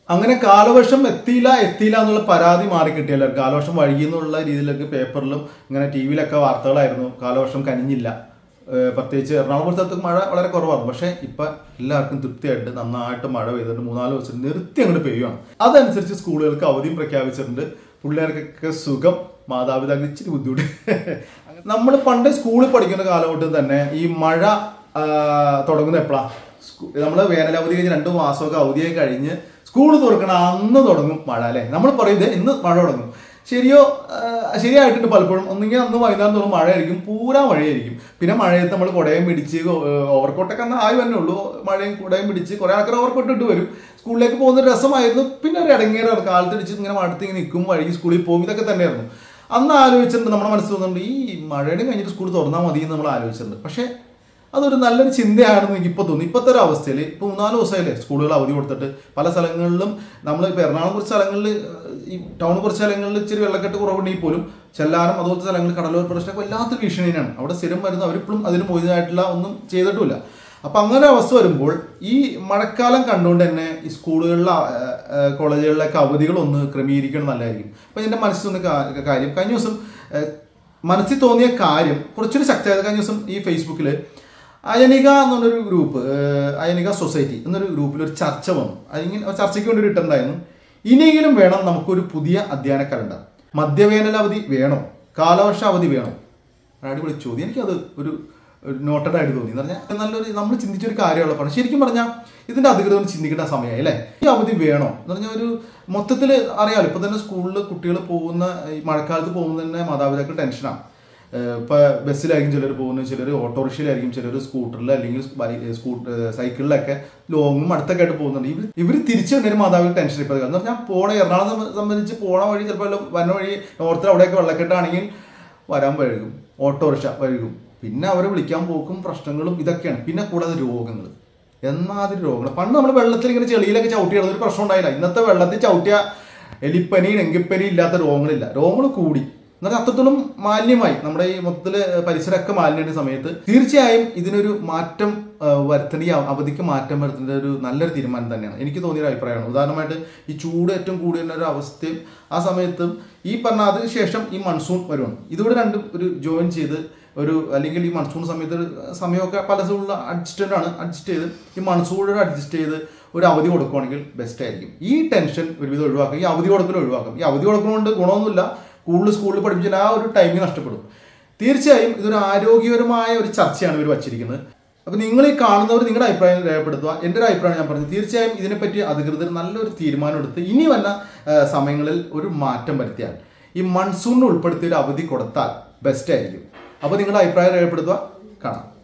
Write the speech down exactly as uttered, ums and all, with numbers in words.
അങ്ങനെ കാലവർഷം എത്തിയില്ല എത്തിയില്ല എന്നുള്ള പരാതി മാറി കിട്ടിയല്ലോ. കാലവർഷം വൈകിയെന്നുള്ള രീതിയിലൊക്കെ പേപ്പറിലും ഇങ്ങനെ ടി വിയിലൊക്കെ വാർത്തകളായിരുന്നു. കാലവർഷം കനിഞ്ഞില്ല, പ്രത്യേകിച്ച് എറണാകുളം സ്ഥലത്ത് മഴ വളരെ കുറവായിരുന്നു. പക്ഷേ ഇപ്പം എല്ലാവർക്കും തൃപ്തിയായിട്ട് നന്നായിട്ട് മഴ പെയ്തിട്ട് മൂന്നാല് ദിവസം നിർത്തി അങ്ങോട്ട് പെയ്യുകയാണ്. അതനുസരിച്ച് സ്കൂളുകൾക്ക് അവധിയും പ്രഖ്യാപിച്ചിട്ടുണ്ട്. പിള്ളേർക്കൊക്കെ സുഖം, മാതാപിതാക്കൾ ഇച്ചിരി ബുദ്ധിമുട്ട്. നമ്മൾ പണ്ട് സ്കൂളിൽ പഠിക്കുന്ന കാലഘട്ടത്തിൽ തന്നെ ഈ മഴ തുടങ്ങുന്നത് എപ്പോഴാണ്? നമ്മൾ വേനലവധി കഴിഞ്ഞ് രണ്ട് മാസമൊക്കെ അവധിയായി കഴിഞ്ഞ് സ്കൂൾ തുറക്കണ അന്ന് തുടങ്ങും മഴ അല്ലേ. നമ്മൾ പറയുന്നത് ഇന്ന് മഴ തുടങ്ങും. ശരിയോ ശരിയായിട്ടുണ്ട് പലപ്പോഴും. ഒന്നെങ്കിൽ അന്ന് വൈകുന്നേരം തോറും മഴയായിരിക്കും, പൂരാ മഴയായിരിക്കും. പിന്നെ മഴയത്ത് നമ്മൾ കുടയും പിടിച്ച് ഓവർകോട്ടൊക്കെ അന്ന് ആയി തന്നെ ഉള്ളൂ. മഴയും കുടയും പിടിച്ച് കുറെ ആൾക്കാർ ഓവർകോട്ട് ഇട്ട് വരും. സ്കൂളിലേക്ക് പോകുന്ന രസമായിരുന്നു. പിന്നെ ഒരു ഇടങ്ങേറാണ്, കാലത്തിടിച്ച് ഇങ്ങനെ മടുത്ത് ഇങ്ങനെ നിൽക്കും, വഴി സ്കൂളിൽ പോകും. ഇതൊക്കെ തന്നെയായിരുന്നു. അന്ന് ആലോചിച്ചിട്ടുണ്ട്, നമ്മുടെ മനസ്സിൽ തോന്നുന്നുണ്ട് ഈ മഴയുടെ കഴിഞ്ഞിട്ട് സ്കൂൾ തുറന്നാൽ മതി എന്ന് നമ്മൾ ആലോചിച്ചിട്ടുണ്ട്. പക്ഷേ അതൊരു നല്ലൊരു ചിന്തയാണെന്ന് എനിക്ക് ഇപ്പോൾ തോന്നി. ഇപ്പോഴത്തെ ഒരു അവസ്ഥയിൽ ഇപ്പോൾ മൂന്നാല് ദിവസമായില്ലേ സ്കൂളുകൾ അവധി കൊടുത്തിട്ട്. പല സ്ഥലങ്ങളിലും നമ്മൾ ഇപ്പോൾ എറണാകുളം കുറച്ച് സ്ഥലങ്ങളിൽ, ഈ ടൗൺ കുറച്ച് സ്ഥലങ്ങളിൽ ഇച്ചിരി വെള്ളക്കെട്ട് കുറവുണ്ടെങ്കിൽ പോലും ചെല്ലാനും അതുപോലത്തെ സ്ഥലങ്ങളിൽ കടലോര പ്രശ്നമൊക്കെ വല്ലാത്ത ഭീഷണിയാണ്. അവിടെ സ്ഥിരം വരുന്ന അവരിപ്പോഴും അതിന് മോചിതമായിട്ടുള്ള ഒന്നും ചെയ്തിട്ടുമില്ല. അപ്പം അങ്ങനെ അവസ്ഥ വരുമ്പോൾ ഈ മഴക്കാലം കണ്ടുകൊണ്ട് തന്നെ ഈ സ്കൂളുകളിലെ കോളേജുകളിലൊക്കെ അവധികളൊന്ന് ക്രമീകരിക്കണം നല്ലതായിരിക്കും. അപ്പം എൻ്റെ മനസ്സിൽ തോന്നിയ കാര്യം, കഴിഞ്ഞ ദിവസം മനസ്സിൽ തോന്നിയ കാര്യം കുറച്ചൊരു ശക്തിയായത്. കഴിഞ്ഞ ദിവസം ഈ ഫേസ്ബുക്കിൽ അയനിക എന്നുള്ളൊരു ഗ്രൂപ്പ്, അയനിക സൊസൈറ്റി എന്നൊരു ഗ്രൂപ്പിൽ ഒരു ചർച്ച വന്നു. അതിങ്ങനെ ചർച്ചയ്ക്ക് വേണ്ടി ഒരു ഇട്ടുണ്ടായിരുന്നു. ഇനിയെങ്കിലും വേണം നമുക്കൊരു പുതിയ അധ്യയന കലണ്ടർ. മധ്യവേനൽ അവധി വേണോ, കാലവർഷ അവധി വേണോ? അടിപൊളി ചോദ്യം. എനിക്കത് ഒരു നോട്ടഡ് ആയിട്ട് തോന്നി. എന്ന് പറഞ്ഞാൽ നല്ലൊരു നമ്മൾ ചിന്തിച്ചൊരു കാര്യമുള്ള പറഞ്ഞു. ശരിക്കും പറഞ്ഞാൽ ഇതിൻ്റെ അധികൃതർ ചിന്തിക്കേണ്ട സമയമായി അല്ലേ. ഈ അവധി വേണോ എന്ന് പറഞ്ഞാൽ ഒരു മൊത്തത്തിൽ അറിയാമല്ലോ. ഇപ്പം തന്നെ സ്കൂളിൽ കുട്ടികൾ പോകുന്ന ഈ മഴക്കാലത്ത് പോകുന്ന തന്നെ മാതാപിതാക്കൾ ടെൻഷനാണ്. ഇപ്പോൾ ബസ്സിലായിരിക്കും ചിലർ പോകുന്നത്, ചിലർ ഓട്ടോറിക്ഷയിലായിരിക്കും, ചിലർ സ്കൂട്ടറിൽ അല്ലെങ്കിൽ സ്കൂട്ടർ സൈക്കിളിലൊക്കെ ലോങ്ങും അടുത്തൊക്കെ ആയിട്ട് പോകുന്നുണ്ട്. ഇവർ ഇവർ തിരിച്ചു വന്നൊരു മാതാപിതാക്കൾ ടെൻഷൻ. ഇപ്പോൾ എന്ന് പറഞ്ഞാൽ പോണ എറണാകുളം സംബന്ധിച്ച് പോണ വഴി ചിലപ്പോൾ വന്ന വഴി നോർത്തിൽ അവിടെയൊക്കെ വെള്ളക്കെട്ടാണെങ്കിൽ വരാൻ വഴുകും, ഓട്ടോറിക്ഷ വഴുകും. പിന്നെ അവരെ വിളിക്കാൻ പോക്കും പ്രശ്നങ്ങളും ഇതൊക്കെയാണ്. പിന്നെ കൂടാതെ രോഗങ്ങൾ, എന്നാതിരി രോഗങ്ങൾ. പണ്ട് നമ്മൾ വെള്ളത്തിൽ ഇങ്ങനെ ചെളിയിലൊക്കെ ചവിട്ടിയാണ് ഒരു പ്രശ്നം ഉണ്ടായില്ല. ഇന്നത്തെ വെള്ളത്തിൽ ചവിട്ടിയ എലിപ്പനി ഡെങ്കിപ്പനി ഇല്ലാത്ത രോഗങ്ങളില്ല, രോഗങ്ങൾ കൂടി. എന്നാൽ അത്രത്തോളം മാലിന്യമായി നമ്മുടെ ഈ മൊത്തത്തിൽ പരിസരമൊക്കെ മാലിന്യയുടെ സമയത്ത് തീർച്ചയായും ഇതിനൊരു മാറ്റം വരുത്തേണ്ട, ഈ അവധിക്ക് മാറ്റം വരുത്തേണ്ട ഒരു നല്ലൊരു തീരുമാനം തന്നെയാണ് എനിക്ക് തോന്നിയൊരു അഭിപ്രായമാണ്. ഉദാഹരണമായിട്ട് ഈ ചൂട് ഏറ്റവും കൂടിയ ഒരു അവസ്ഥയും ആ സമയത്തും ഈ പറഞ്ഞ അതിന് ശേഷം ഈ മൺസൂൺ വരുവാണ്. ഇതുകൂടെ രണ്ടും ഒരു ജോയിൻ ചെയ്ത് ഒരു അല്ലെങ്കിൽ ഈ മൺസൂൺ സമയത്ത് സമയമൊക്കെ പല സ്ഥലങ്ങളിലും അഡ്ജസ്റ്റഡ് ആണ്, അഡ്ജസ്റ്റ് ചെയ്ത് ഈ മൺസൂണോട് അഡ്ജസ്റ്റ് ചെയ്ത് ഒരു അവധി കൊടുക്കുകയാണെങ്കിൽ ബെസ്റ്റ് ആയിരിക്കും. ഈ ടെൻഷൻ ഒരുവിധം ഒഴിവാക്കാം, ഈ അവധി കൊടുക്കൽ ഒഴിവാക്കാം. ഈ അവധി കൊടുക്കുന്നതുകൊണ്ട് ഗുണമൊന്നുമില്ല, കൂടുതൽ സ്കൂളിൽ പഠിപ്പിച്ചാൽ ആ ഒരു ടൈമിങ് നഷ്ടപ്പെടും. തീർച്ചയായും ഇതൊരു ആരോഗ്യപരമായ ഒരു ചർച്ചയാണ് ഇവർ വച്ചിരിക്കുന്നത്. അപ്പോൾ നിങ്ങൾ ഈ കാണുന്നവർ നിങ്ങളുടെ അഭിപ്രായം രേഖപ്പെടുത്തുക. എൻ്റെ ഒരു അഭിപ്രായം ഞാൻ പറഞ്ഞത്, തീർച്ചയായും ഇതിനെപ്പറ്റി അധികൃതർ നല്ലൊരു തീരുമാനം എടുത്ത് ഇനി വന്ന സമയങ്ങളിൽ ഒരു മാറ്റം വരുത്തിയാൽ ഈ മൺസൂണിൽ ഉൾപ്പെടുത്തിയ ഒരു അവധി കൊടുത്താൽ ബെസ്റ്റ് ആയിരിക്കും. അപ്പോൾ നിങ്ങളുടെ അഭിപ്രായം രേഖപ്പെടുത്തുക. കാണാം.